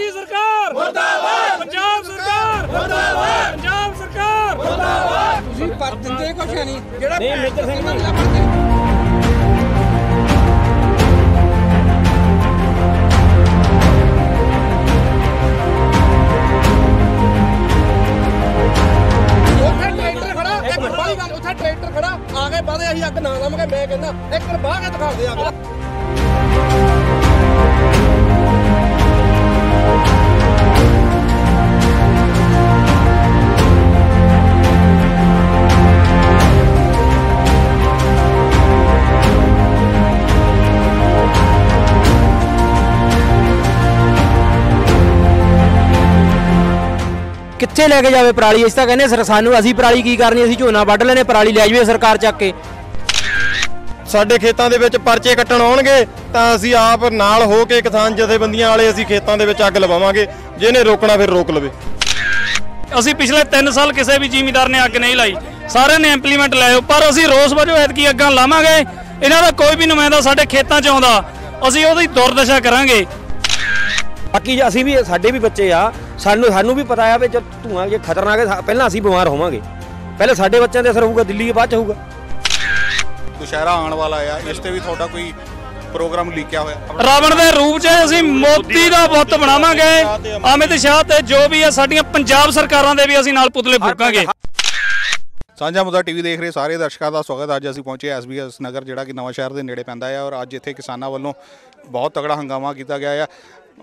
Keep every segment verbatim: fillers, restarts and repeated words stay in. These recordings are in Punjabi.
मोदी सरकार मुर्दाबाद, पंजाब सरकार मुर्दाबाद, पंजाब सरकार मुर्दाबाद। तुसी पर दिंदे कुछ नहीं जेड़ा नहीं मित्र सिंह ट्रैक्टर खड़ा आगे बढ़े अं अग ना लमगे मैं कहना एक बार बाह के दिखा दे अग कित्थे लैके जावे पराली। इस तां कहने सानू असीं पराली की करनी, असीं झोना वड्ढ लेने, पराली लै जावे सरकार चक के। साडे खेतां दे विच परचे कट्टण आउणगे तां असीं आप नाल हो के किसान जथेबंदियां वाले असीं खेतां दे विच अग लवावांगे, जिहने रोकना फिर रोक लवे। असीं पिछले तीन साल किसी भी जिमीदार ने अग नहीं लाई, सारे ने इंप्लीमेंट लाए, पर असीं रोस वजों ऐतकी अग्गां लावांगे। इन्हां दा कोई भी नुमाइंदा साडे खेतां च आउंदा असीं ओहदी दुर्दशा करांगे। बाकी असीं भी साडे भी बच्चे आ, सानू सानू भी पता है भी जब धुआं जे खतरनाक है पहला असीं बीमार होवांगे, पहले साडे बच्चों ते असर होਊਗਾ, दिल्ली के बाद च होਊਗਾ। दुशहरा आने वाला है, इस ते भी थोड़ा कोई प्रोग्राम लीकिया होया रावण दे रूप च असीं मोदी दा बुੱਤ बनावांगे। अमित शाह ते जो भी है साडीਆਂ पंजाब सरकारां दे भी असीं नाल पुतले फूकांगे। ਸਾਂਝਾ ਮੁੱਦਾ ਟੀਵੀ ਦੇਖ ਰਹੇ ਸਾਰੇ ਦਰਸ਼ਕਾਂ ਦਾ ਸਵਾਗਤ। ਅੱਜ ਅਸੀਂ ਪਹੁੰਚੇ ਐਸ ਬੀ ਐਸ ਨਗਰ ਜਿਹੜਾ ਕਿ ਨਵਾਂ ਸ਼ਹਿਰ ਦੇ ਨੇੜੇ ਪੈਂਦਾ ਹੈ, ਔਰ ਅੱਜ ਇੱਥੇ ਕਿਸਾਨਾਂ ਵੱਲੋਂ ਬਹੁਤ ਤਗੜਾ ਹੰਗਾਮਾ ਕੀਤਾ ਗਿਆ ਹੈ।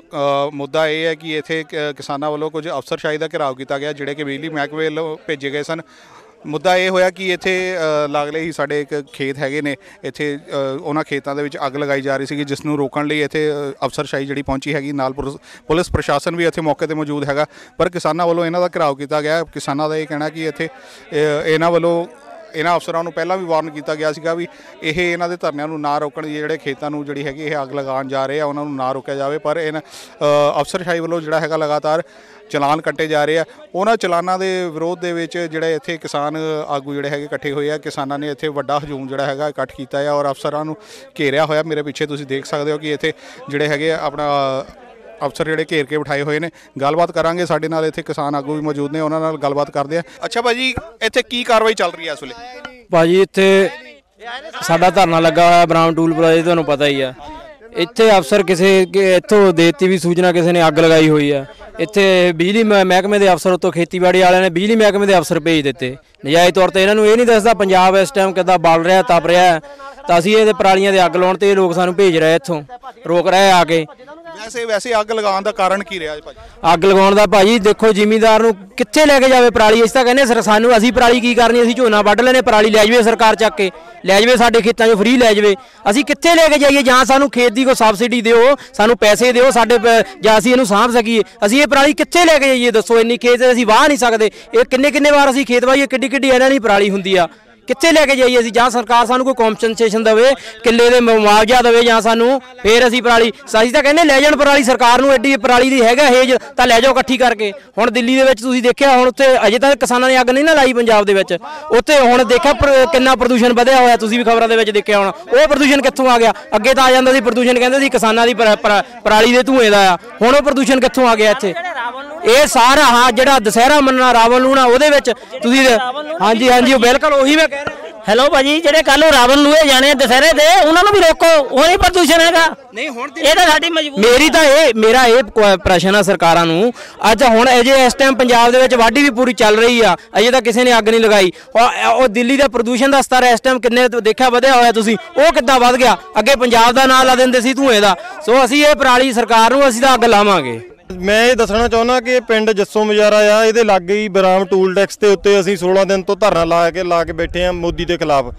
ਮੁੱਦਾ ਇਹ ਹੈ ਕਿ ਇੱਥੇ ਕਿਸਾਨਾਂ ਵੱਲੋਂ ਕੁਝ ਅਫਸਰਸ਼ਾਹੀ ਦਾ ਘਿਰਾਓ ਕੀਤਾ ਗਿਆ, ਜਿਹੜੇ ਕਿ ਬਿਜਲੀ ਮਹਿਕਮੇ ਵੱਲੋਂ ਭੇਜੇ ਗਏ ਸਨ। ਮੁੱਦਾ ਇਹ ਹੋਇਆ ਕਿ ਇੱਥੇ ਲਾਗਲੇ ਹੀ ਸਾਡੇ ਇੱਕ ਖੇਤ ਹੈਗੇ ਨੇ, ਇੱਥੇ ਉਹਨਾਂ ਖੇਤਾਂ ਦੇ ਵਿੱਚ ਅੱਗ ਲਗਾਈ ਜਾ ਰਹੀ ਸੀਗੀ, ਜਿਸ ਨੂੰ ਰੋਕਣ ਲਈ ਇੱਥੇ ਅਫਸਰਸ਼ਾਹੀ ਜਿਹੜੀ ਪਹੁੰਚੀ ਹੈਗੀ, ਨਾਲ ਪੁਲਿਸ ਪ੍ਰਸ਼ਾਸਨ ਵੀ ਇੱਥੇ ਮੌਕੇ 'ਤੇ ਮੌਜੂਦ ਹੈਗਾ, ਪਰ ਕਿਸਾਨਾਂ ਵੱਲੋਂ ਇਹਨਾਂ ਦਾ ਘਿਰਾਓ ਕੀਤਾ ਗਿਆ। ਕਿਸਾਨਾਂ ਦਾ ਇਹ ਕਹਿਣਾ ਕਿ ਇੱਥੇ ਇਹਨਾਂ ਵੱਲੋਂ ਇਹਨਾਂ ਅਫਸਰਾਂ ਨੂੰ ਪਹਿਲਾਂ ਵੀ ਵਾਰਨ ਕੀਤਾ ਗਿਆ ਸੀਗਾ ਵੀ ਇਹ ਇਹਨਾਂ ਦੇ ਧਰਨਿਆਂ ਨੂੰ ਨਾ ਰੋਕਣ, ਜਿਹੜੇ ਖੇਤਾਂ ਨੂੰ ਜਿਹੜੀ ਹੈਗੀ ਇਹ ਅੱਗ ਲਗਾਉਣ ਜਾ ਰਹੇ ਆ ਉਹਨਾਂ ਨੂੰ ਨਾ ਰੋਕਿਆ ਜਾਵੇ, ਪਰ ਇਹਨਾਂ ਅਫਸਰਸ਼ਾਹੀ ਵੱਲੋਂ ਜਿਹੜਾ ਹੈਗਾ ਲਗਾਤਾਰ ਚਲਾਨ ਕੱਟੇ ਜਾ ਰਹੇ ਆ। ਉਹਨਾਂ ਚਲਾਨਾਂ ਦੇ ਵਿਰੋਧ ਦੇ ਵਿੱਚ ਜਿਹੜੇ ਇੱਥੇ ਕਿਸਾਨ ਆਗੂ ਜਿਹੜੇ ਹੈਗੇ ਇਕੱਠੇ ਹੋਏ ਆ, ਕਿਸਾਨਾਂ ਨੇ ਇੱਥੇ ਵੱਡਾ ਹਜੂਮ ਜਿਹੜਾ ਹੈਗਾ ਇਕੱਠ ਕੀਤਾ ਹੈ ਔਰ ਅਫਸਰਾਂ ਨੂੰ ਘੇਰਿਆ ਹੋਇਆ। ਮੇਰੇ ਪਿੱਛੇ ਤੁਸੀਂ ਦੇਖ ਸਕਦੇ ਹੋ ਕਿ ਇੱਥੇ ਜਿਹੜੇ ਹੈਗੇ ਆਪਣਾ ਅਫਸਰ ਜਿਹੜੇ ਘੇਰ ਕੇ ਬਿਠਾਏ ਹੋਏ ਨੇ। ਗੱਲਬਾਤ ਕਰਾਂਗੇ, ਸਾਡੇ ਨਾਲ ਇੱਥੇ ਕਿਸਾਨ ਆਗੂ ਵੀ ਮੌਜੂਦ ਨੇ, ਉਹਨਾਂ ਨਾਲ ਗੱਲਬਾਤ ਕਰਦੇ ਆ। ਅੱਛਾ ਭਾਜੀ, ਇੱਥੇ ਕੀ ਕਾਰਵਾਈ ਚੱਲ ਰਹੀ ਹੈ ਇਸ ਵੇਲੇ? ਭਾਜੀ ਇੱਥੇ ਸਾਡਾ ਧਰਨਾ ਲੱਗਾ ਹੋਇਆ ਬਰਾਮ ਟੂਲ ਪਲਾਜ਼ਾ, ਤੁਹਾਨੂੰ ਪਤਾ ਹੀ ਆ। ਇੱਥੇ ਅਫਸਰ ਕਿਸੇ ਇੱਥੋਂ ਦੇਤੀ ਵੀ ਸੂਚਨਾ ਕਿਸੇ ਨੇ ਅੱਗ ਲਗਾਈ ਹੋਈ ਆ। ਇੱਥੇ ਬਿਜਲੀ ਮਹਿਕਮੇ ਦੇ ਅਫਸਰ ਉੱਤੋਂ ਖੇਤੀਬਾੜੀ ਵਾਲਿਆਂ ਨੇ ਬਿਜਲੀ ਮਹਿਕਮੇ ਦੇ ਅਫਸਰ ਭੇਜ ਦਿੱਤੇ ਨਜਾਇਜ਼ ਤੌਰ 'ਤੇ। ਇਹਨਾਂ ਨੂੰ ਇਹ ਨਹੀਂ ਦੱਸਦਾ ਪੰਜਾਬ ਇਸ ਟਾਈਮ ਕਿੱਦਾਂ ਬਲ ਰਿਹਾ, ਤਪ ਰਿਹਾ, ਤਾਂ ਅਸੀਂ ਇਹਦੇ ਪਰਾਲੀਆਂ ਦੇ ਅੱਗ ਲਾਉਣ 'ਤੇ ਇਹ ਲੋਕ ਸਾਨੂੰ ਭੇਜ ਰਹੇ, ਇੱਥੋਂ ਰੋਕ ਰਹੇ ਆ ਕੇ। ਵੈਸੇ ਵੈਸੇ ਅੱਗ ਲਗਾਉਣ ਦਾ ਕਾਰਨ ਕੀ ਰਿਹਾ ਭਾਜੀ? ਅੱਗ ਲਗਾਉਣ ਦਾ ਭਾਜੀ ਦੇਖੋ, ਜ਼ਿਮੀਂਦਾਰ ਨੂੰ ਕਿੱਥੇ ਲੈ ਕੇ ਜਾਵੇ ਪਰਾਲੀ। ਇਸ ਤਾਂ ਕਹਿੰਦੇ ਸਾਨੂੰ ਅਸੀਂ ਪਰਾਲੀ ਕੀ ਕਰਨੀ, ਅਸੀਂ ਝੋਨਾ ਵੱਢ ਲੈਣੇ, ਪਰਾਲੀ ਲੈ ਜਾਵੇ ਸਰਕਾਰ ਚੱਕ ਕੇ, ਲੈ ਜਾਵੇ ਸਾਡੇ ਖੇਤਾਂ 'ਚੋਂ ਫ੍ਰੀ ਲੈ ਜਾਵੇ। ਅਸੀਂ ਕਿੱਥੇ ਲੈ ਕੇ ਜਾਈਏ? ਜਾਂ ਸਾਨੂੰ ਖੇਤ ਦੀ ਕੋਈ ਸਬਸਿਡੀ ਦਿਓ, ਸਾਨੂੰ ਪੈਸੇ ਦਿਓ ਸਾਡੇ, ਜਾਂ ਅਸੀਂ ਇਹਨੂੰ ਸਾਂਭ ਸਕੀਏ। ਅਸੀਂ ਇਹ ਪਰਾਲੀ ਕਿੱਥੇ ਲੈ ਕੇ ਜਾਈਏ ਦੱਸੋ? ਇੰਨੀ ਖੇਤ ਅਸੀਂ ਵਾਹ ਨਹੀਂ ਸਕਦੇ। ਇਹ ਕਿੰਨੇ ਕਿੰਨੇ ਵਾਰ ਅਸੀਂ ਖੇਤ ਵਾਹੀਏ, ਕਿੱਡੀ ਕਿੱਡੀ ਇਹਨਾਂ ਦੀ ਪਰਾਲੀ ਹੁੰਦੀ ਆ, ਕਿੱਥੇ ਲੈ ਕੇ ਜਾਈਏ ਅਸੀਂ? ਜਾਂ ਸਰਕਾਰ ਸਾਨੂੰ ਕੋਈ ਕੰਪਨਸੇਸ਼ਨ ਦੇਵੇ, ਕਿੱਲੇ ਦੇ ਮੁਆਵਜ਼ਾ ਦੇਵੇ, ਜਾਂ ਸਾਨੂੰ ਫੇਰ ਅਸੀਂ ਪਰਾਲੀ, ਅਸੀਂ ਤਾਂ ਕਹਿੰਦੇ ਲੈ ਜਾਣ ਪਰਾਲੀ ਸਰਕਾਰ ਨੂੰ। ਐਡੀ ਪਰਾਲੀ ਦੀ ਹੈਗਾ ਹੇਜ ਤਾਂ ਲੈ ਜਾਓ ਇਕੱਠੀ ਕਰਕੇ। ਹੁਣ ਦਿੱਲੀ ਦੇ ਵਿੱਚ ਤੁਸੀਂ ਦੇਖਿਆ, ਹੁਣ ਉੱਥੇ ਅਜੇ ਤੱਕ ਕਿਸਾਨਾਂ ਨੇ ਅੱਗ ਨਹੀਂ ਨਾ ਲਾਈ ਪੰਜਾਬ ਦੇ ਵਿੱਚ, ਉੱਥੇ ਹੁਣ ਦੇਖਿਆ ਕਿੰਨਾ ਪ੍ਰਦੂਸ਼ਣ ਵਧਿਆ ਹੋਇਆ, ਤੁਸੀਂ ਵੀ ਖਬਰਾਂ ਦੇ ਵਿੱਚ ਦੇਖਿਆ ਹੋਣਾ। ਉਹ ਪ੍ਰਦੂਸ਼ਣ ਕਿੱਥੋਂ ਆ ਗਿਆ? ਅੱਗੇ ਤਾਂ ਆ ਜਾਂਦਾ ਸੀ ਪ੍ਰਦੂਸ਼ਣ, ਕਹਿੰਦੇ ਸੀ ਕਿਸਾਨਾਂ ਦੀ ਪਰਾਲੀ ਦੇ ਧੂਏ ਦਾ ਆ, ਹੁਣ ਉਹ ਪ੍ਰਦੂਸ਼ਣ ਕਿੱਥੋਂ ਆ ਗਿਆ ਇੱਥੇ? ਇਹ ਸਾਰਾ ਹਾਂ ਜਿਹੜਾ ਦੁਸਹਿਰਾ ਮੰਨਣਾ ਰਾਵਣ ਨੂੰ ਨਾ, ਉਹਦੇ ਵਿੱਚ ਤੁਸੀਂ ਹਾਂਜੀ ਹਾਂਜੀ ਉਹ ਬਿਲਕੁਲ ਉਹੀ ਮੈਂ ਕਹਿ ਰਿਹਾ। ਹੈਲੋ ਭਾਜੀ, ਜਿਹੜੇ ਕੱਲ ਨੂੰ ਰਾਵਣ ਲੂਏ ਜਾਣੇ ਦੁਸਹਿਰੇ ਦੇ, ਉਹਨਾਂ ਨੂੰ ਵੀ ਰੋਕੋ, ਉਹ ਨਹੀਂ ਪ੍ਰਦੂਸ਼ਣ ਹੈਗਾ। ਨਹੀਂ ਹੁਣ ਇਹ ਤਾਂ ਸਾਡੀ ਮਜਬੂਰੀ। ਮੇਰੀ ਤਾਂ ਇਹ ਮੇਰਾ ਇਹ ਪ੍ਰਸ਼ਨ ਆ ਸਰਕਾਰਾਂ ਨੂੰ। ਅੱਜ ਹੁਣ ਅਜੇ ਇਸ ਟਾਈਮ ਪੰਜਾਬ ਦੇ ਵਿੱਚ ਵਾਢੀ ਵੀ ਪੂਰੀ ਚੱਲ ਰਹੀ ਆ, ਅਜੇ ਤਾਂ ਕਿਸੇ ਨੇ ਅੱਗ ਨਹੀਂ ਲਗਾਈ। ਉਹ ਦਿੱਲੀ ਦਾ ਪ੍ਰਦੂਸ਼ਣ ਦਾ ਸਤਰ ਇਸ ਟਾਈਮ ਕਿੰਨੇ ਦੇਖਿਆ ਵਧਿਆ ਹੋਇਆ ਤੁਸੀਂ, ਉਹ ਕਿੱਦਾਂ ਵੱਧ ਗਿਆ? ਅੱਗੇ ਪੰਜਾਬ ਦਾ ਨਾਂ ਲਾ ਦਿੰਦੇ ਸੀ ਧੂਏ ਦਾ। ਸੋ ਅਸੀਂ ਇਹ ਪਰਾਲੀ ਸਰਕਾਰ ਨੂੰ ਅਸੀਂ ਤਾਂ ਅੱਗ ਲਾਵਾਂਗੇ। ਮੈਂ ਇਹ ਦੱਸਣਾ ਚਾਹੁੰਦਾ ਕਿ ਪਿੰਡ ਜੱਸੋ ਮਜਾਰਾ ਆ, ਇਹਦੇ ਲਾਗੇ ਹੀ ਬਰਾਮ ਟੂਲ ਟੈਕਸ ਦੇ ਉੱਤੇ ਅਸੀਂ ਸੋਲਾਂ ਦਿਨ ਤੋਂ ਧਰਨਾ ਲਾ ਕੇ ਲਾ ਕੇ ਬੈਠੇ ਆ ਮੋਦੀ ਦੇ ਖਿਲਾਫ।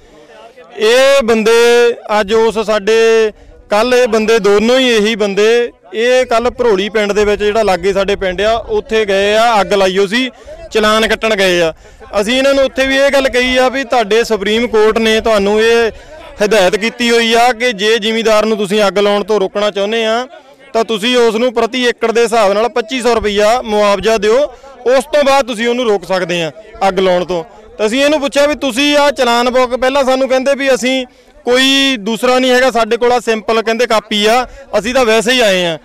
ਇਹ ਬੰਦੇ ਅੱਜ ਉਸ ਸਾਡੇ ਕੱਲ ਇਹ ਬੰਦੇ ਦੋਨੋਂ ਹੀ ਇਹੀ ਬੰਦੇ ਇਹ ਕੱਲ ਭਰੋਲੀ ਪਿੰਡ ਦੇ ਵਿੱਚ ਜਿਹੜਾ ਲਾਗੇ ਸਾਡੇ ਪਿੰਡ ਆ, ਉੱਥੇ ਗਏ ਆ, ਅੱਗ ਲਾਈਓ ਸੀ, ਚਲਾਨ ਕੱਟਣ ਗਏ ਆ। ਅਸੀਂ ਇਹਨਾਂ ਨੂੰ ਉੱਥੇ ਵੀ ਇਹ ਗੱਲ ਕਹੀ ਆ ਵੀ ਤੁਹਾਡੇ ਸੁਪਰੀਮ ਕੋਰਟ ਨੇ ਤੁਹਾਨੂੰ ਇਹ ਹਦਾਇਤ ਕੀਤੀ ਹੋਈ ਆ ਕਿ ਜੇ ਜ਼ਿਮੀਂਦਾਰ ਨੂੰ ਤੁਸੀਂ ਅੱਗ ਲਾਉਣ ਤੋਂ ਰੋਕਣਾ ਚਾਹੁੰਦੇ ਆ ਤਾਂ ਤੁਸੀਂ ਉਸ ਨੂੰ ਪ੍ਰਤੀ ਏਕੜ ਦੇ ਹਿਸਾਬ ਨਾਲ ਪੱਚੀ ਸੌ ਰੁਪਈਆ ਮੁਆਵਜ਼ਾ ਦਿਓ, ਉਸ ਤੋਂ ਬਾਅਦ ਤੁਸੀਂ ਉਹਨੂੰ ਰੋਕ ਸਕਦੇ ਆ ਅੱਗ ਲਾਉਣ ਤੋਂ। ਤਾਂ ਅਸੀਂ ਇਹਨੂੰ ਪੁੱਛਿਆ ਵੀ ਤੁਸੀਂ ਆ ਚਲਾਨ ਬੁੱਕ, ਪਹਿਲਾਂ ਸਾਨੂੰ ਕਹਿੰਦੇ ਵੀ ਅਸੀਂ ਕੋਈ ਦੂਸਰਾ ਨਹੀਂ ਹੈਗਾ, ਸਾਡੇ ਕੋਲ ਆ ਸਿੰਪਲ ਕਹਿੰਦੇ ਕਾਪੀ ਆ, ਅਸੀਂ ਤਾਂ ਵੈਸੇ ਹੀ ਆਏ ਆ।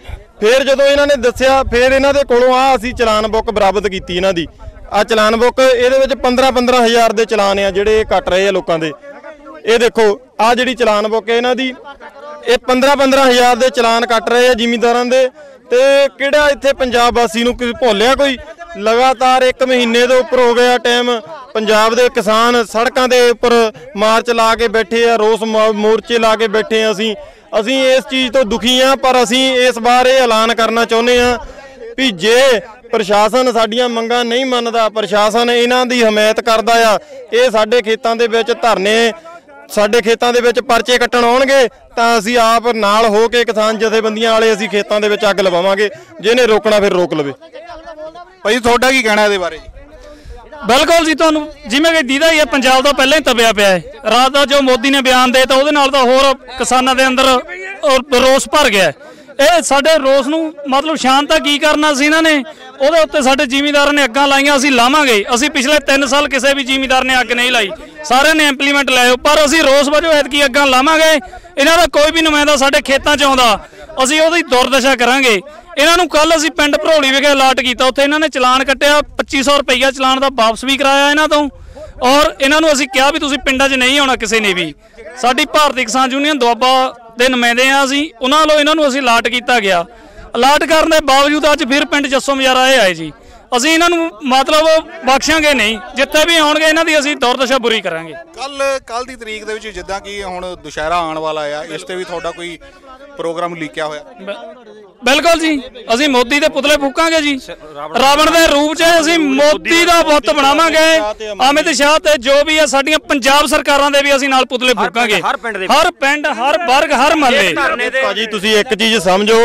ਫਿਰ ਜਦੋਂ ਇਹਨਾਂ ਨੇ ਦੱਸਿਆ, ਫਿਰ ਇਹਨਾਂ ਦੇ ਕੋਲੋਂ ਆ ਅਸੀਂ ਚਲਾਨ ਬੁੱਕ ਬਰਾਮਦ ਕੀਤੀ ਇਹਨਾਂ ਦੀ। ਆ ਚਲਾਨ ਬੁੱਕ, ਇਹਦੇ ਵਿੱਚ ਪੰਦਰਾਂ ਪੰਦਰਾਂ ਹਜ਼ਾਰ ਦੇ ਚਲਾਨ ਆ ਜਿਹੜੇ ਇਹ ਕੱਟ ਰਹੇ ਆ ਲੋਕਾਂ ਦੇ। ਇਹ ਦੇਖੋ ਆ ਜਿਹੜੀ ਚਲਾਨ ਬੁੱਕ ਹੈ ਇਹਨਾਂ ਦੀ, ਇਹ ਪੰਦਰਾਂ ਪੰਦਰਾਂ ਹਜ਼ਾਰ ਦੇ ਚਲਾਨ ਕੱਟ ਰਹੇ ਆ ਜ਼ਿਮੀਂਦਾਰਾਂ ਦੇ। ਤੇ ਕਿਹੜਾ ਇੱਥੇ ਪੰਜਾਬ ਵਾਸੀ ਨੂੰ ਕੋਈ ਭੁੱਲਿਆ ਕੋਈ? ਲਗਾਤਾਰ ਇੱਕ ਮਹੀਨੇ ਤੋਂ ਉੱਪਰ ਹੋ ਗਿਆ ਟਾਈਮ, ਪੰਜਾਬ ਦੇ ਕਿਸਾਨ ਸੜਕਾਂ ਦੇ ਉੱਪਰ ਮਾਰਚ ਲਾ ਕੇ ਬੈਠੇ ਆ, ਰੋਸ ਮੋਰਚੇ ਲਾ ਕੇ ਬੈਠੇ ਆ। ਅਸੀਂ ਅਸੀਂ ਇਸ ਚੀਜ਼ ਤੋਂ ਦੁਖੀ ਆ, ਪਰ ਅਸੀਂ ਇਸ ਵਾਰ ਇਹ ਐਲਾਨ ਕਰਨਾ ਚਾਹੁੰਦੇ ਆ ਵੀ ਜੇ ਪ੍ਰਸ਼ਾਸਨ ਸਾਡੀਆਂ ਮੰਗਾਂ ਨਹੀਂ ਮੰਨਦਾ, ਪ੍ਰਸ਼ਾਸਨ ਇਹਨਾਂ ਦੀ ਹਮਾਇਤ ਕਰਦਾ ਆ, ਇਹ ਸਾਡੇ ਖੇਤਾਂ ਦੇ ਵਿੱਚ ਧਰਨੇ, ਸਾਡੇ ਖੇਤਾਂ ਦੇ ਵਿੱਚ ਪਰਚੇ ਕੱਟਣ ਆਉਣਗੇ, ਤਾਂ ਅਸੀਂ ਆਪ ਨਾਲ ਹੋ ਕੇ ਕਿਸਾਨ ਜਥੇਬੰਦੀਆਂ ਵਾਲੇ ਅਸੀਂ ਖੇਤਾਂ ਦੇ ਵਿੱਚ ਅੱਗ ਲਵਾਵਾਂਗੇ। ਜਿਹਨੇ ਰੋਕਣਾ ਫਿਰ ਰੋਕ ਲਵੇ। ਭਾਈ ਤੁਹਾਡਾ ਕੀ ਕਹਿਣਾ ਇਹਦੇ ਬਾਰੇ? ਬਿਲਕੁਲ ਜੀ, ਤੁਹਾਨੂੰ ਜਿਵੇਂ ਕਿ ਦੀਦਾ ਹੀ ਹੈ, ਪੰਜਾਬ ਦਾ ਪਹਿਲਾਂ ਹੀ ਤਪਿਆ ਪਿਆ ਹੈ। ਰਾਤ ਦਾ ਜੋ ਮੋਦੀ ਨੇ ਬਿਆਨ ਦੇ ਤਾਂ ਉਹਦੇ ਨਾਲ ਤਾਂ ਹੋਰ ਕਿਸਾਨਾਂ ਦੇ ਅੰਦਰ ਰੋਸ ਭਰ ਗਿਆ। ਇਹ ਸਾਡੇ ਰੋਸ ਨੂੰ ਮਤਲਬ ਸ਼ਾਂਤ ਕੀ ਕਰਨਾ ਸੀ ਇਹਨਾਂ ਨੇ, ਉਹਦੇ ਉੱਤੇ ਸਾਡੇ ਜ਼ਿਮੀਂਦਾਰਾਂ ਨੇ ਅੱਗਾਂ ਲਾਈਆਂ। ਅਸੀਂ ਲਾਵਾਂਗੇ। ਅਸੀਂ ਪਿਛਲੇ ਤਿੰਨ ਸਾਲ ਕਿਸੇ ਵੀ ਜ਼ਿਮੀਂਦਾਰ ਨੇ ਅੱਗ ਨਹੀਂ ਲਾਈ, ਸਾਰਿਆਂ ਨੇ ਇੰਪਲੀਮੈਂਟ ਲਾਇਓ, ਪਰ ਅਸੀਂ ਰੋਸ ਵਜੋਂ ਐਤਕੀ ਅੱਗਾਂ ਲਾਵਾਂਗੇ। ਇਹਨਾਂ ਦਾ ਕੋਈ ਵੀ ਨੁਮਾਇੰਦਾ ਸਾਡੇ ਖੇਤਾਂ 'ਚ ਆਉਂਦਾ, ਅਸੀਂ ਉਹਦੀ ਦੁਰਦਸ਼ਾ ਕਰਾਂਗੇ। ਇਹਨਾਂ ਨੂੰ ਕੱਲ ਅਸੀਂ ਪਿੰਡ ਭਰੋਲੀ ਵਿਖੇ ਅਲਾਟ ਕੀਤਾ, ਉੱਥੇ ਇਹਨਾਂ ਨੇ ਚਲਾਨ ਕੱਟਿਆ, ਪੱਚੀ ਸੌ ਰੁਪਈਆ ਚਲਾਨ ਦਾ ਵਾਪਸ ਵੀ ਕਰਾਇਆ ਇਹਨਾਂ ਤੋਂ। ਔਰ ਇਹਨਾਂ ਨੂੰ ਅਸੀਂ ਕਿਹਾ ਵੀ ਤੁਸੀਂ ਪਿੰਡਾਂ 'ਚ ਨਹੀਂ ਆਉਣਾ ਕਿਸੇ ਨੇ ਵੀ। ਸਾਡੀ ਭਾਰਤੀ ਕਿਸਾਨ ਯੂਨੀਅਨ ਦੁਆਬਾ ਦੇ ਨੁਮਾਇੰਦੇ ਆ ਅਸੀਂ, ਉਹਨਾਂ ਵੱਲੋਂ ਇਹਨਾਂ ਨੂੰ ਅਸੀਂ ਅਲਾਟ ਕੀਤਾ ਗਿਆ। ਅਲਾਟ ਕਰਨ ਦੇ ਬਾਵਜੂਦ ਅੱਜ ਫਿਰ ਪਿੰਡ ਜੱਸੋ ਮਜਾਰਾ ਇਹ ਆਏ ਜੀ। ਅਸੀਂ ਇਹਨਾਂ ਨੂੰ ਮਤਲਬ ਬਖਸ਼ਾਂਗੇ ਨਹੀਂ, ਜਿੱਥੇ ਵੀ ਆਉਣਗੇ ਇਹਨਾਂ ਦੀ ਅਸੀਂ ਦੁਰਦਸ਼ਾ ਬੁਰੀ ਕਰਾਂਗੇ। ਕੱਲ ਕੱਲ ਦੀ ਤਰੀਕ ਦੇ ਵਿੱਚ ਜਿੱਦਾਂ ਕਿ ਹੁਣ ਦੁਸ਼ਹਿਰਾ ਆਉਣ ਵਾਲਾ ਆ, ਇਸ ਤੇ ਵੀ ਤੁਹਾਡਾ ਕੋਈ ਪ੍ਰੋਗਰਾਮ ਲੀਕਿਆ ਹੋਇਆ? ਬਿਲਕੁਲ ਜੀ, ਅਸੀਂ ਮੋਦੀ ਦੇ ਪੁਤਲੇ ਫੂਕਾਂਗੇ ਜੀ। ਰਾਵਣ ਦੇ ਰੂਪ 'ਚ ਅਸੀਂ ਮੋਦੀ ਦਾ ਬੁੱਤ ਬਣਾਵਾਂਗੇ। ਅਮਿਤ ਸ਼ਾਹ ਤੇ ਜੋ ਵੀ ਆ ਸਾਡੀਆਂ ਪੰਜਾਬ ਸਰਕਾਰਾਂ ਦੇ ਵੀ ਅਸੀਂ ਨਾਲ ਪੁਤਲੇ ਫੂਕਾਂਗੇ। ਹਰ ਪਿੰਡ, ਹਰ ਵਰਗ, ਹਰ ਮਹੱਲੇ। ਭਾਜੀ ਤੁਸੀਂ ਇੱਕ ਚੀਜ਼ ਸਮਝੋ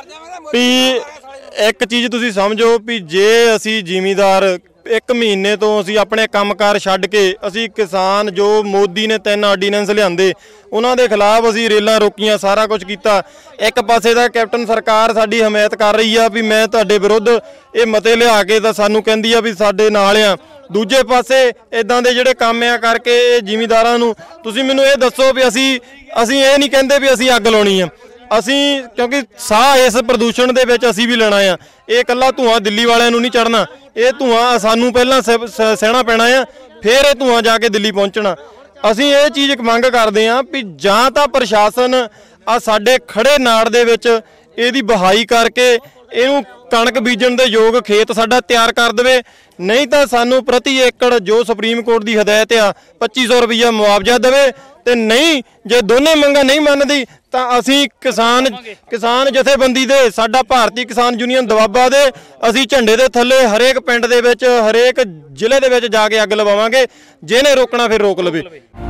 ਵੀ ਇੱਕ ਚੀਜ਼ ਤੁਸੀਂ ਸਮਝੋ ਵੀ ਜੇ ਅਸੀਂ ਜ਼ਿਮੀਂਦਾਰ ਇੱਕ ਮਹੀਨੇ ਤੋਂ ਅਸੀਂ ਆਪਣੇ ਕੰਮਕਾਰ ਛੱਡ ਕੇ ਅਸੀਂ ਕਿਸਾਨ, ਜੋ ਮੋਦੀ ਨੇ ਤਿੰਨ ਆਰਡੀਨੈਂਸ ਲਿਆਂਦੇ ਉਹਨਾਂ ਦੇ ਖਿਲਾਫ ਅਸੀਂ ਰੇਲਾਂ ਰੋਕੀਆਂ, ਸਾਰਾ ਕੁਝ ਕੀਤਾ। ਇੱਕ ਪਾਸੇ ਦਾ ਕੈਪਟਨ ਸਰਕਾਰ ਸਾਡੀ ਹਮਾਇਤ ਕਰ ਰਹੀ ਆ ਵੀ ਮੈਂ ਤੁਹਾਡੇ ਵਿਰੁੱਧ ਇਹ ਮਤੇ ਲਿਆ ਕੇ ਤਾਂ ਸਾਨੂੰ ਕਹਿੰਦੀ ਆ ਵੀ ਸਾਡੇ ਨਾਲ ਆ। ਦੂਜੇ ਪਾਸੇ ਇਦਾਂ ਦੇ ਜਿਹੜੇ ਕੰਮ ਆ ਕਰਕੇ ਇਹ ਜ਼ਿਮੀਂਦਾਰਾਂ ਨੂੰ, ਤੁਸੀਂ ਮੈਨੂੰ ਇਹ ਦੱਸੋ ਵੀ ਅਸੀਂ ਅਸੀਂ ਇਹ ਨਹੀਂ ਕਹਿੰਦੇ ਵੀ ਅਸੀਂ ਅੱਗ ਲਾਉਣੀ ਆ, ਅਸੀਂ ਕਿਉਂਕਿ ਸਾਹ ਇਸ ਪ੍ਰਦੂਸ਼ਣ ਦੇ ਵਿੱਚ ਅਸੀਂ ਵੀ ਲੈਣਾ ਆ। ਇਹ ਇਕੱਲਾ ਧੂਆਂ ਦਿੱਲੀ ਵਾਲਿਆਂ ਨੂੰ ਨਹੀਂ ਚੜਨਾ, ਇਹ ਧੂਆਂ ਸਾਨੂੰ ਪਹਿਲਾਂ ਸਹਿਣਾ ਪੈਣਾ ਆ, ਫਿਰ ਇਹ ਧੂਆਂ ਜਾ ਕੇ ਦਿੱਲੀ ਪਹੁੰਚਣਾ। ਅਸੀਂ ਇਹ ਚੀਜ਼ ਮੰਗ ਕਰਦੇ ਹਾਂ ਵੀ ਜਾਂ ਤਾਂ ਪ੍ਰਸ਼ਾਸਨ ਆ ਸਾਡੇ ਖੜੇ ਨਾੜ ਦੇ ਵਿੱਚ ਇਹਦੀ ਬਹਾਈ ਕਰਕੇ ਇਹਨੂੰ ਕਣਕ ਬੀਜਣ ਦੇ ਯੋਗ ਖੇਤ ਸਾਡਾ ਤਿਆਰ ਕਰ ਦੇਵੇ, ਨਹੀਂ ਤਾਂ ਸਾਨੂੰ ਪ੍ਰਤੀ ਏਕੜ ਜੋ ਸੁਪਰੀਮ ਕੋਰਟ ਦੀ ਹਦਾਇਤ ਆ ਪੱਚੀ ਸੌ ਰੁਪਈਆ ਮੁਆਵਜ਼ਾ ਦੇਵੇ। ਤੇ ਨਹੀਂ, ਜੇ ਦੋਨੇ ਮੰਗਾਂ ਨਹੀਂ ਮੰਨਦੀ ਤਾਂ ਅਸੀਂ ਕਿਸਾਨ ਕਿਸਾਨ ਜਥੇਬੰਦੀ ਦੇ, ਸਾਡਾ ਭਾਰਤੀ ਕਿਸਾਨ ਯੂਨੀਅਨ ਦੁਆਬਾ ਦੇ, ਅਸੀਂ ਝੰਡੇ ਦੇ ਥੱਲੇ ਹਰੇਕ ਪਿੰਡ ਦੇ ਵਿੱਚ, ਹਰੇਕ ਜ਼ਿਲ੍ਹੇ ਦੇ ਵਿੱਚ ਜਾ ਕੇ ਅੱਗ ਲਵਾਵਾਂਗੇ। ਜਿਹਨੇ ਰੋਕਣਾ ਫਿਰ ਰੋਕ ਲਵੇ।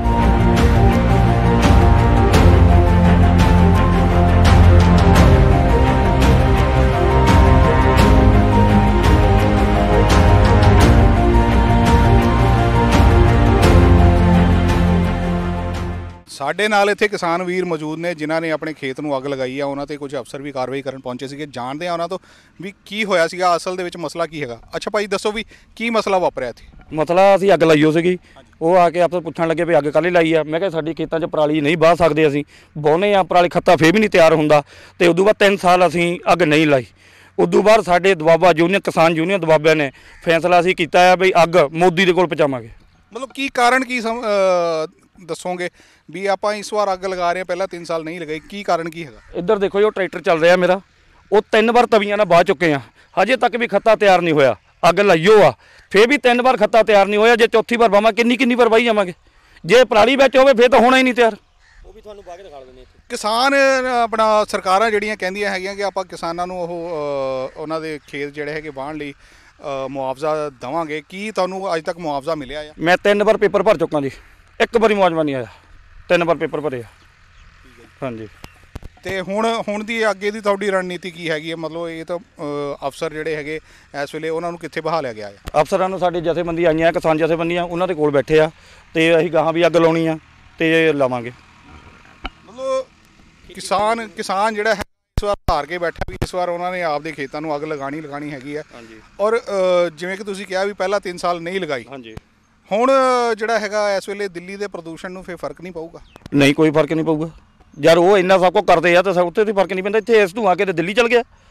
ਸਾਡੇ ਨਾਲ ਇੱਥੇ ਕਿਸਾਨ ਵੀਰ ਮੌਜੂਦ ਨੇ ਜਿਨ੍ਹਾਂ ਨੇ ਆਪਣੇ ਖੇਤ ਨੂੰ ਅੱਗ ਲਗਾਈ ਆ। ਉਹਨਾਂ ਤੇ ਕੁਝ ਅਫਸਰ ਵੀ ਕਾਰਵਾਈ ਕਰਨ ਪਹੁੰਚੇ ਸੀਗੇ। ਜਾਣਦੇ ਆ ਉਹਨਾਂ ਤੋਂ ਵੀ ਕੀ ਹੋਇਆ ਸੀਗਾ, ਅਸਲ ਦੇ ਵਿੱਚ ਮਸਲਾ ਕੀ ਹੈਗਾ। ਅੱਛਾ ਭਾਈ ਦੱਸੋ ਵੀ ਕੀ ਮਸਲਾ ਵਾਪਰਿਆ ਇੱਥੇ? ਮਸਲਾ ਅਸੀਂ ਅੱਗ ਲਾਈ ਹੋ ਸੀਗੀ, ਉਹ ਆ ਕੇ ਆਪਸ ਪੁੱਛਣ ਲੱਗੇ ਵੀ ਅੱਗ ਕਾਹਲੀ ਲਾਈ ਆ। ਮੈਂ ਕਿਹਾ ਸਾਡੀ ਖੇਤਾਂ 'ਚ ਪਰਾਲੀ ਨਹੀਂ ਵਾਹ ਸਕਦੇ, ਅਸੀਂ ਵਾਹੁੰਦੇ ਆ ਪਰਾਲੀ, ਖੱਤਾ ਫੇਰ ਵੀ ਨਹੀਂ ਤਿਆਰ ਹੁੰਦਾ। ਤੇ ਉਦੋਂ ਬਾਅਦ ਤਿੰਨ ਸਾਲ ਅਸੀਂ ਅੱਗ ਨਹੀਂ ਲਾਈ। ਉਦੋਂ ਬਾਅਦ ਸਾਡੇ ਦੁਆਬਾ ਯੂਨੀਅਨ, ਕਿਸਾਨ ਯੂਨੀਅਨ ਦੁਆਬਾ ਨੇ ਫੈਸਲਾ ਅਸੀਂ ਕੀਤਾ ਆ ਵੀ ਅੱਗ ਮੋਦੀ ਦੇ ਕੋਲ ਪਹੁੰਚਾਵਾਂਗੇ। ਮਤਲਬ ਕੀ ਕਾਰਨ ਕੀ ਦੱਸੋਗੇ ਵੀ ਆਪਾਂ ਇਸ ਵਾਰ ਅੱਗ ਲਗਾ ਰਹੇ ਹਾਂ, ਪਹਿਲਾਂ ਤਿੰਨ ਸਾਲ ਨਹੀਂ ਲਗਾਈ, ਕੀ ਕਾਰਨ ਕੀ ਹੈਗਾ? ਇੱਧਰ ਦੇਖੋ ਜੋ ਟਰੈਕਟਰ ਚੱਲ ਰਿਹਾ ਮੇਰਾ, ਉਹ ਤਿੰਨ ਵਾਰ ਤਵੀਆਂ ਨਾਲ ਵਾਹ ਚੁੱਕੇ ਆ, ਹਜੇ ਤੱਕ ਵੀ ਖੱਤਾ ਤਿਆਰ ਨਹੀਂ ਹੋਇਆ। ਅੱਗ ਲਾਈਓ ਆ, ਫੇਰ ਵੀ ਤਿੰਨ ਵਾਰ ਖੱਤਾ ਤਿਆਰ ਨਹੀਂ ਹੋਇਆ। ਜੇ ਚੌਥੀ ਵਾਰ ਵਾਵਾਂ ਕਿੰਨੀ ਕਿੰਨੀ ਵਾਰ ਵਾਹੀ ਜਾਵਾਂਗੇ। ਜੇ ਪਰਾਲੀ ਵਿੱਚ ਹੋਵੇ ਫੇਰ ਤਾਂ ਹੋਣਾ ਹੀ ਨਹੀਂ ਤਿਆਰ। ਉਹ ਵੀ ਤੁਹਾਨੂੰ ਵਾਹ ਕੇ ਦਿਖਾ ਦਿੰਦੇ। ਕਿਸਾਨ ਆਪਣਾ ਸਰਕਾਰਾਂ ਜਿਹੜੀਆਂ ਕਹਿੰਦੀਆਂ ਹੈਗੀਆਂ ਕਿ ਆਪਾਂ ਕਿਸਾਨਾਂ ਨੂੰ ਉਹ ਉਹਨਾਂ ਦੇ ਖੇਤ ਜਿਹੜੇ ਹੈਗੇ ਵਾਹਣ ਲਈ ਮੁਆਵਜ਼ਾ ਦੇਵਾਂਗੇ, ਕੀ ਤੁਹਾਨੂੰ ਅੱਜ ਤੱਕ ਮੁਆਵਜ਼ਾ ਮਿਲਿਆ ਆ? ਮੈਂ ਤਿੰਨ ਵਾਰ ਪੇਪਰ ਭਰ ਚੁੱਕਾ ਜੀ, ਇੱਕ ਵਾਰੀ ਮੁਆਵਜ਼ਾ ਨਹੀਂ ਆਇਆ। ਤਿੰਨ ਵਾਰ ਪੇਪਰ ਭਰੇ ਆ। ਹਾਂਜੀ। ਤੇ ਹੁਣ ਹੁਣ ਦੀ ਅੱਗੇ ਦੀ ਤੁਹਾਡੀ ਰਣਨੀਤੀ ਕੀ ਹੈਗੀ ਹੈ? ਮਤਲਬ ਇਹ ਤਾਂ ਅਫਸਰ ਜਿਹੜੇ ਹੈਗੇ ਇਸ ਵੇਲੇ ਉਹਨਾਂ ਨੂੰ ਕਿੱਥੇ ਬਹਾ ਲਿਆ ਗਿਆ ਹੈ? ਅਫਸਰਾਂ ਨੂੰ ਸਾਡੀ ਜਥੇਬੰਦੀ ਆਈਆਂ, ਕਿਸਾਨ ਜਥੇਬੰਦੀਆਂ, ਉਹਨਾਂ ਦੇ ਕੋਲ ਬੈਠੇ ਆ ਤੇ ਅਸੀਂ ਗਾਹਾਂ ਵੀ ਅੱਗ ਲਾਉਣੀ ਆ ਤੇ ਲਾਵਾਂਗੇ। ਮਤਲਬ ਕਿਸਾਨ ਕਿਸਾਨ ਜਿਹੜਾ ਹੈ ਇਸ ਵਾਰ ਹਾਰ ਕੇ ਬੈਠਾ ਵੀ ਇਸ ਵਾਰ ਉਹਨਾਂ ਨੇ ਆਪਦੇ ਖੇਤਾਂ ਨੂੰ ਅੱਗ ਲਗਾਣੀ ਲਗਾਣੀ ਹੈਗੀ ਹੈ। ਔਰ ਜਿਵੇਂ ਕਿ ਤੁਸੀਂ ਕਿਹਾ ਵੀ ਪਹਿਲਾਂ ਤਿੰਨ ਸਾਲ ਨਹੀਂ ਲਗਾਈ, ਹਾਂਜੀ, ਹੁਣ ਜਿਹੜਾ ਹੈਗਾ ਇਸ ਵੇਲੇ ਦਿੱਲੀ ਦੇ ਪ੍ਰਦੂਸ਼ਣ ਨੂੰ ਫਿਰ ਫਰਕ ਨਹੀਂ ਪਊਗਾ? ਨਹੀਂ, ਕੋਈ ਫਰਕ ਨਹੀਂ ਪਊਗਾ। ਯਾਰ ਉਹ ਇੰਨਾ ਸਭ ਕੁਝ ਕਰਦੇ ਆ ਤਾਂ ਉੱਥੇ ਤੇ ਫਰਕ ਨਹੀਂ ਪੈਂਦਾ। ਇੱਥੇ ਇਸ ਧੂਆਂ ਕੇ ਤੇ ਦਿੱਲੀ ਚਲ ਗਿਆ।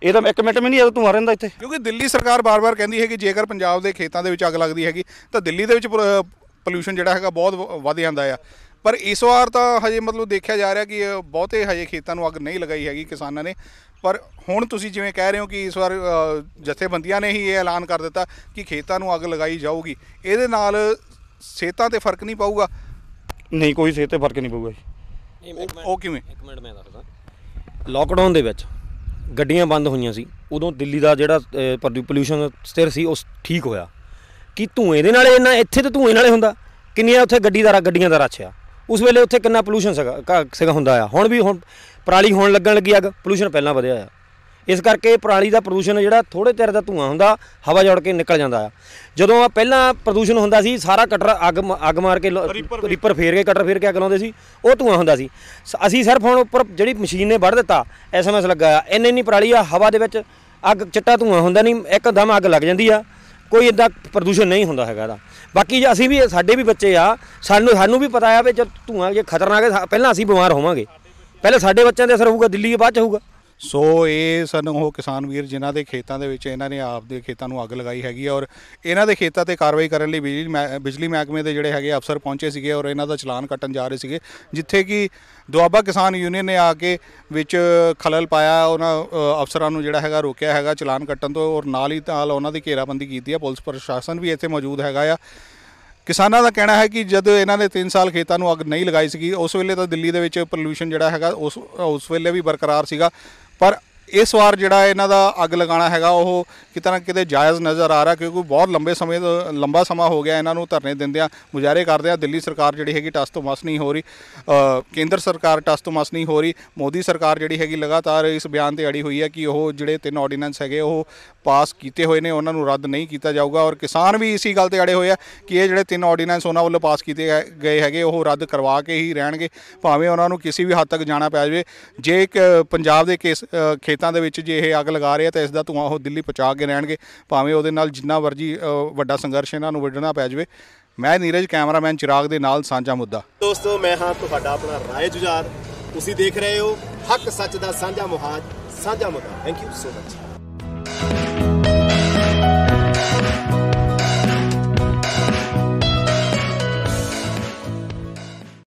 ਇਹ ਤਾਂ ਇੱਕ ਮਿੰਟ ਵੀ ਨਹੀਂ ਇਹ ਧੂੰਆਂ ਰਹਿੰਦਾ ਇੱਥੇ। ਕਿਉਂਕਿ ਦਿੱਲੀ ਸਰਕਾਰ ਬਾਰ-ਬਾਰ ਕਹਿੰਦੀ ਹੈ ਕਿ ਜੇਕਰ ਪੰਜਾਬ ਦੇ ਖੇਤਾਂ ਦੇ ਵਿੱਚ ਅੱਗ ਲੱਗਦੀ ਹੈਗੀ ਤਾਂ ਦਿੱਲੀ ਦੇ ਵਿੱਚ ਪੋਲਿਊਸ਼ਨ ਜਿਹੜਾ ਹੈਗਾ ਬਹੁਤ ਵੱਧ ਜਾਂਦਾ ਆ, ਪਰ ਇਸ ਵਾਰ ਤਾਂ ਹਜੇ ਮਤਲਬ ਦੇਖਿਆ ਜਾ ਰਿਹਾ ਕਿ ਬਹੁਤੇ ਹਜੇ ਖੇਤਾਂ ਨੂੰ ਅੱਗ ਨਹੀਂ ਲਗਾਈ ਹੈਗੀ ਕਿਸਾਨਾਂ ਨੇ। ਪਰ ਹੁਣ ਤੁਸੀਂ ਜਿਵੇਂ ਕਹਿ ਰਹੇ ਹੋ ਕਿ ਇਸ ਵਾਰ ਜਥੇਬੰਦੀਆਂ ਨੇ ਹੀ ਇਹ ਐਲਾਨ ਕਰ ਦਿੱਤਾ ਕਿ ਖੇਤਾਂ ਨੂੰ ਅੱਗ ਲਗਾਈ ਜਾਊਗੀ, ਇਹਦੇ ਨਾਲ ਸਿਹਤਾਂ 'ਤੇ ਫਰਕ ਨਹੀਂ ਪਊਗਾ? ਨਹੀਂ, ਕੋਈ ਸਿਹਤ 'ਤੇ ਫਰਕ ਨਹੀਂ ਪਊਗਾ ਜੀ। ਉਹ ਕਿਵੇਂ? ਇੱਕ ਮਿੰਟ ਮੈਂ ਦੱਸਦਾ। ਲੋਕਡਾਊਨ ਦੇ ਵਿੱਚ ਗੱਡੀਆਂ ਬੰਦ ਹੋਈਆਂ ਸੀ, ਉਦੋਂ ਦਿੱਲੀ ਦਾ ਜਿਹੜਾ ਪੋਲਿਊਸ਼ਨ ਸਥਿਰ ਸੀ ਉਹ ਠੀਕ ਹੋਇਆ। ਕਿ ਧੂਏ ਦੇ ਨਾਲ ਇੰਨਾ ਇੱਥੇ ਤਾਂ ਧੂਏ ਨਾਲੇ ਹੁੰਦਾ, ਕਿੰਨੀਆਂ ਉੱਥੇ ਗੱਡੀ ਦਾ ਗੱਡੀਆਂ ਦਾ ਰਸ਼ ਆ, ਉਸ ਵੇਲੇ ਉੱਥੇ ਕਿੰਨਾ ਪੋਲਿਊਸ਼ਨ ਸੀਗਾ ਸੀਗਾ ਹੁੰਦਾ ਆ। ਹੁਣ ਵੀ ਹੁਣ ਪਰਾਲੀ ਹੋਣ ਲੱਗਣ ਲੱਗੀ ਅੱਗ, ਪੋਲਿਊਸ਼ਨ ਪਹਿਲਾਂ ਵਧਿਆ ਆ। ਇਸ ਕਰਕੇ ਪਰਾਲੀ ਦਾ ਪ੍ਰਦੂਸ਼ਣ ਜਿਹੜਾ ਥੋੜ੍ਹੇ ਚਿਰ ਦਾ ਧੂੰਆਂ ਹੁੰਦਾ ਹਵਾ ਜੋੜ ਕੇ ਨਿਕਲ ਜਾਂਦਾ ਆ। ਜਦੋਂ ਆ ਪਹਿਲਾਂ ਪ੍ਰਦੂਸ਼ਣ ਹੁੰਦਾ ਸੀ ਸਾਰਾ ਕਟਰ ਅੱਗ ਅੱਗ ਮਾਰ ਕੇ ਰੀਪਰ ਫੇਰ ਕੇ ਕਟਰ ਫੇਰ ਕੇ ਅੱਗ ਲਾਉਂਦੇ ਸੀ, ਉਹ ਧੂੰਆਂ ਹੁੰਦਾ ਸੀ। ਅਸੀਂ ਸਿਰਫ ਹੁਣ ਉੱਪਰ ਜਿਹੜੀ ਮਸ਼ੀਨ ਨੇ ਵੱਢ ਦਿੱਤਾ, ਐਸ ਐਮ ਐਸ ਲੱਗਾ ਆ, ਇੰਨੀ ਇੰਨੀ ਪਰਾਲੀ ਆ, ਹਵਾ ਦੇ ਵਿੱਚ ਅੱਗ ਚਿੱਟਾ ਧੂੰਆਂ ਹੁੰਦਾ ਨਹੀਂ, ਇੱਕਦਮ ਅੱਗ ਲੱਗ ਜਾਂਦੀ ਆ, ਕੋਈ ਇੱਦਾਂ ਪ੍ਰਦੂਸ਼ਣ ਨਹੀਂ ਹੁੰਦਾ ਹੈਗਾ ਇਹਦਾ। ਬਾਕੀ ਅਸੀਂ ਵੀ ਸਾਡੇ ਵੀ ਬੱਚੇ ਆ, ਸਾਨੂੰ ਸਾਨੂੰ ਵੀ ਪਤਾ ਆ ਵੀ ਜਦ ਧੂੰਆਂ ਜੇ ਖਤਰਨਾਕ ਹੈ ਪਹਿਲਾਂ ਅਸੀਂ ਬਿਮਾਰ ਹੋਵਾਂਗੇ, ਪਹਿਲਾਂ ਸਾਡੇ ਬੱਚਿਆਂ 'ਤੇ ਅਸਰ ਹੋਊਗਾ, ਦਿੱਲੀ ਬਾਅਦ 'ਚ ਹੋਊਗਾ। ਸੋ ਇਹ ਸਨ ਉਹ ਕਿਸਾਨ ਵੀਰ ਜਿਨ੍ਹਾਂ ਦੇ ਖੇਤਾਂ ਦੇ ਵਿੱਚ ਇਹਨਾਂ ਨੇ ਆਪ ਦੇ ਖੇਤਾਂ ਨੂੰ ਅੱਗ ਲਗਾਈ ਹੈਗੀ ਔਰ ਇਹਨਾਂ ਦੇ ਖੇਤਾਂ 'ਤੇ ਕਾਰਵਾਈ ਕਰਨ ਲਈ ਬਿਜਲੀ ਮਹਿ ਬਿਜਲੀ ਮਹਿਕਮੇ ਦੇ ਜਿਹੜੇ ਹੈਗੇ ਅਫਸਰ ਪਹੁੰਚੇ ਸੀਗੇ ਔਰ ਇਹਨਾਂ ਦਾ ਚਲਾਨ ਕੱਟਣ ਜਾ ਰਹੇ ਸੀਗੇ, ਜਿੱਥੇ ਕਿ ਦੁਆਬਾ ਕਿਸਾਨ ਯੂਨੀਅਨ ਨੇ ਆ ਕੇ ਵਿੱਚ ਖਲਲ ਪਾਇਆ, ਉਹਨਾਂ ਅਫਸਰਾਂ ਨੂੰ ਜਿਹੜਾ ਹੈਗਾ ਰੋਕਿਆ ਹੈਗਾ ਚਲਾਨ ਕੱਟਣ ਤੋਂ ਔਰ ਨਾਲ ਹੀ ਨਾਲ ਉਹਨਾਂ ਦੀ ਘੇਰਾਬੰਦੀ ਕੀਤੀ ਹੈ। ਪੁਲਿਸ ਪ੍ਰਸ਼ਾਸਨ ਵੀ ਇੱਥੇ ਮੌਜੂਦ ਹੈਗਾ ਆ। ਕਿਸਾਨਾਂ ਦਾ ਕਹਿਣਾ ਹੈ ਕਿ ਜਦ ਇਹਨਾਂ ਨੇ ਤਿੰਨ ਸਾਲ ਖੇਤਾਂ ਨੂੰ ਅੱਗ ਨਹੀਂ ਲਗਾਈ ਸੀਗੀ, ਉਸ ਵੇਲੇ ਤਾਂ ਦਿੱਲੀ ਦੇ ਵਿੱਚ ਪੋਲਿਊਸ਼ਨ ਜਿਹੜਾ ਹੈਗਾ ਉਸ ਉਸ ਵੇਲੇ ਵੀ ਬਰਕਰਾਰ ਸੀਗਾ, ਪਰ ਇਸ ਵਾਰ ਜਿਹੜਾ ਇਹਨਾਂ ਦਾ ਅੱਗ ਲਗਾਉਣਾ ਹੈਗਾ ਉਹ ਕਿਤੇ ਨਾ ਕਿਤੇ ਜਾਇਜ਼ ਨਜ਼ਰ ਆ ਰਿਹਾ, ਕਿਉਂਕਿ ਬਹੁਤ ਲੰਬੇ ਸਮੇਂ ਤੋਂ ਲੰਬਾ ਸਮਾਂ ਹੋ ਗਿਆ ਇਹਨਾਂ ਨੂੰ ਧਰਨੇ ਦਿੰਦਿਆਂ, ਮੁਜ਼ਾਹਰੇ ਕਰਦਿਆਂ। ਦਿੱਲੀ ਸਰਕਾਰ ਜਿਹੜੀ ਹੈਗੀ ਟਸ ਤੋਂ ਮਸ ਨਹੀਂ ਹੋ ਰਹੀ, ਕੇਂਦਰ ਸਰਕਾਰ ਟਸ ਤੋਂ ਮਸ ਨਹੀਂ ਹੋ ਰਹੀ। ਮੋਦੀ ਸਰਕਾਰ ਜਿਹੜੀ ਹੈਗੀ ਲਗਾਤਾਰ ਇਸ ਬਿਆਨ 'ਤੇ ਅੜੀ ਹੋਈ ਹੈ ਕਿ ਉਹ ਜਿਹੜੇ ਤਿੰਨ ਆਰਡੀਨੈਂਸ ਹੈਗੇ ਉਹ ਪਾਸ ਕੀਤੇ ਹੋਏ ਨੇ ਉਹਨਾਂ ਨੂੰ ਰੱਦ ਨਹੀਂ ਕੀਤਾ ਜਾਊਗਾ ਔਰ ਕਿਸਾਨ ਵੀ ਇਸੀ ਗੱਲ 'ਤੇ ਅੜੇ ਹੋਏ ਆ ਕਿ ਇਹ ਜਿਹੜੇ ਤਿੰਨ ਆਰਡੀਨੈਂਸ ਉਹਨਾਂ ਵੱਲੋਂ ਪਾਸ ਕੀਤੇ ਗਏ ਹੈਗੇ ਉਹ ਰੱਦ ਕਰਵਾ ਕੇ ਹੀ ਰਹਿਣਗੇ, ਭਾਵੇਂ ਉਹਨਾਂ ਨੂੰ ਕਿਸੇ ਵੀ ਹੱਦ ਤੱਕ ਜਾਣਾ ਪੈ ਜਾਵੇ। ਜੇ ਇੱਕ ਪੰਜਾਬ ਦੇ ਕੇਸ ਖੇਤਾਂ ਦੇ ਵਿੱਚ ਜੇ ਇਹ ਅੱਗ ਲਗਾ ਰਹੇ ਆ ਤਾਂ ਇਸ ਦਾ ਧੂੰਆਂ ਉਹ ਦਿੱਲੀ ਪਹੁੰਚਾ ਕੇ ਰਹਿਣਗੇ, ਭਾਵੇਂ ਉਹਦੇ ਨਾਲ ਜਿੰਨਾ ਮਰਜ਼ੀ ਵੱਡਾ ਸੰਘਰਸ਼ ਇਹਨਾਂ ਨੂੰ ਵੱਢਣਾ ਪੈ ਜਾਵੇ। ਮੈਂ ਨੀਰਜ, ਕੈਮਰਾਮੈਨ ਚਿਰਾਗ ਦੇ ਨਾਲ ਸਾਂਝਾ ਮੁੱਦਾ। ਦੋਸਤੋ, ਮੈਂ ਹਾਂ ਤੁਹਾਡਾ ਆਪਣਾ ਰਾਏ ਜੁਝਾਰ, ਤੁਸੀਂ ਦੇਖ ਰਹੇ ਹੋ ਹੱਕ ਸੱਚ ਦਾ ਸਾਂਝਾ ਮੁਹਾਜ ਸਾਂਝਾ ਮੁੱਦਾ। Thank you so much.